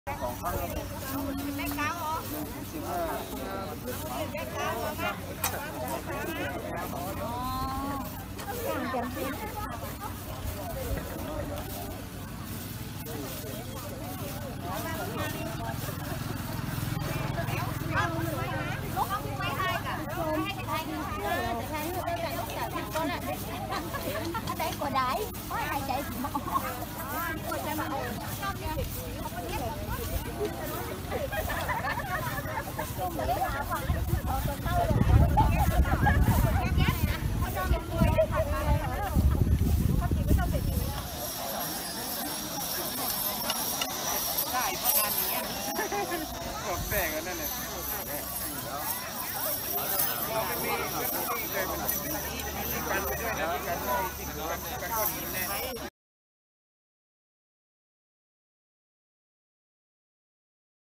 đấy của đấy ai chạy กดแตกกันนั่นเลยเราไม่มีเลยกันไปด้วยนะกันก้อนหินแน่